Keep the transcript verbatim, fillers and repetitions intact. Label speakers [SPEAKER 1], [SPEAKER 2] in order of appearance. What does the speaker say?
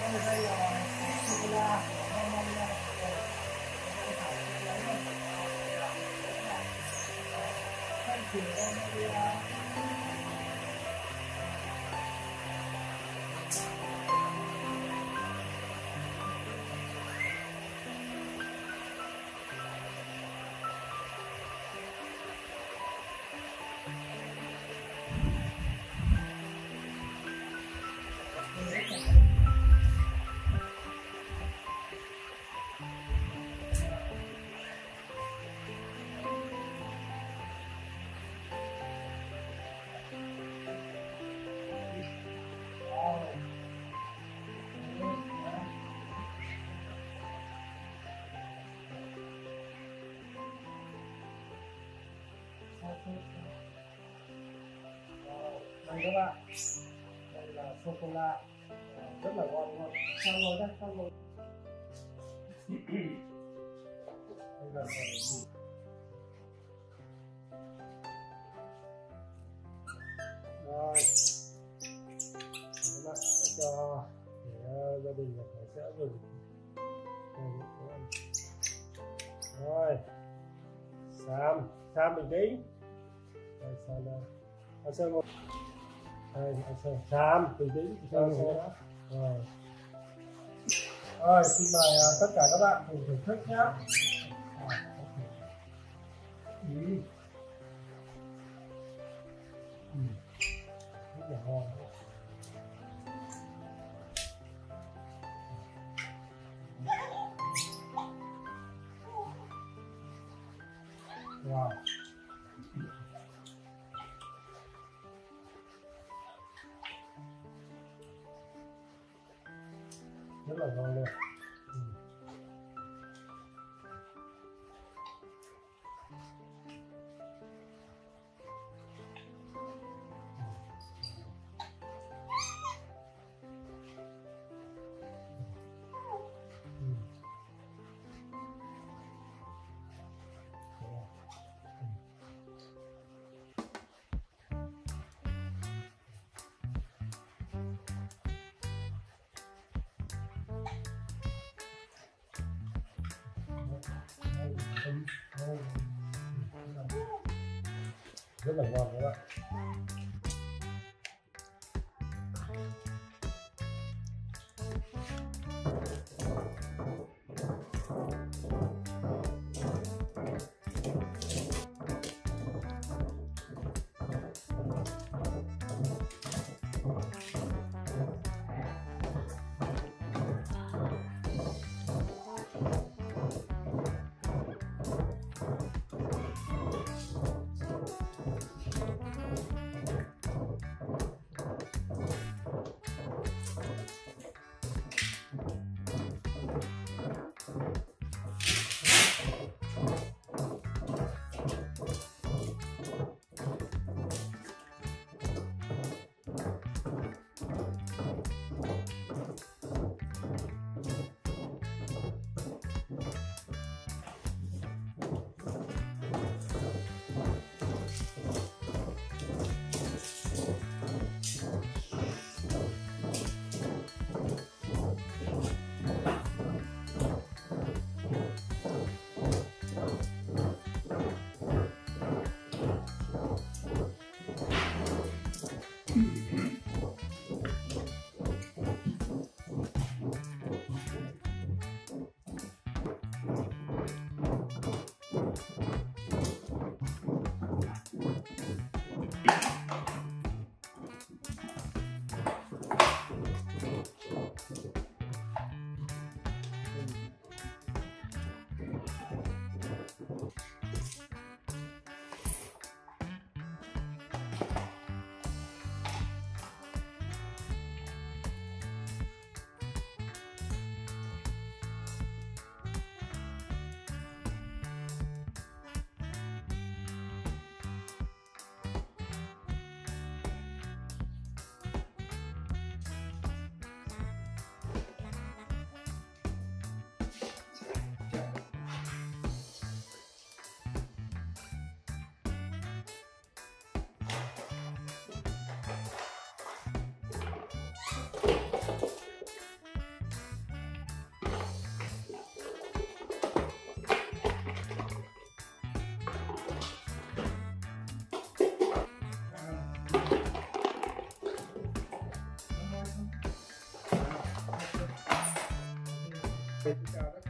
[SPEAKER 1] đây là sô cô la ngon ngon nha. Thank you, Maria. Đây các bạn, đây là sô cô la rất là ngon luôn. Sao rồi đây, sao rồi? Đây là gì? Rồi, các bạn sẽ cho để gia đình phải sẽ gừng. Rồi, Sam, Sam bình tĩnh. Đây, Sam đây. Anh Sơn ngồi. Đây, anh Sơn. Sam, bình tĩnh. Sơn ngồi đó. Rồi. Rồi, xin mời uh, tất cả các bạn cùng thưởng thức nhé. Ừ. Ừ. Rất là ngon. Wow. Rất là ngon luôn. Ừ. Rất là ngon các bạn. Xin chào tất cả